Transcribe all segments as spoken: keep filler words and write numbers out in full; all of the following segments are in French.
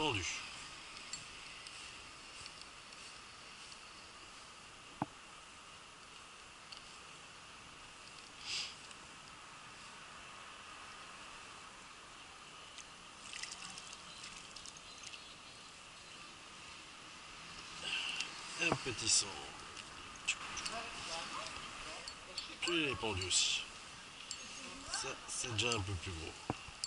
Pendu. Un petit sang. Il est pendu aussi. Ça, c'est déjà un peu plus gros.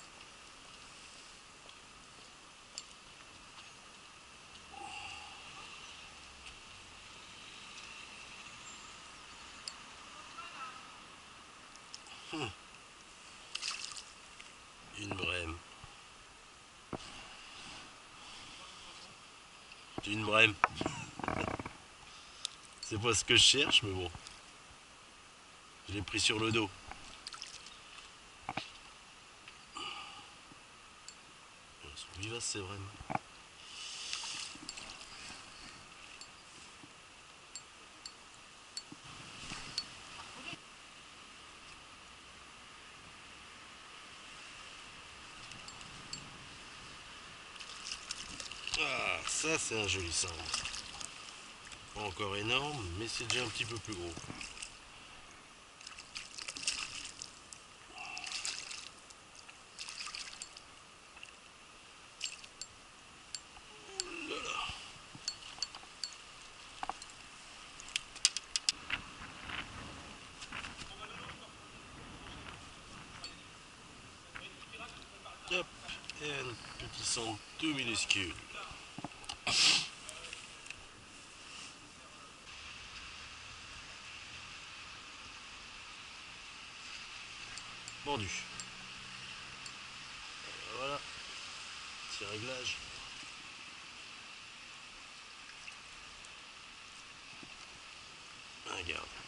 Hum. Une brème. Une brème. C'est pas ce que je cherche, mais bon. Je l'ai pris sur le dos. Elles sont vivaces, c'est vrai. Ah, ça c'est un joli sang. Pas encore énorme, mais c'est déjà un petit peu plus gros. Hop, et un petit sang tout minuscule. Pendu. Voilà, petit réglage. Regarde.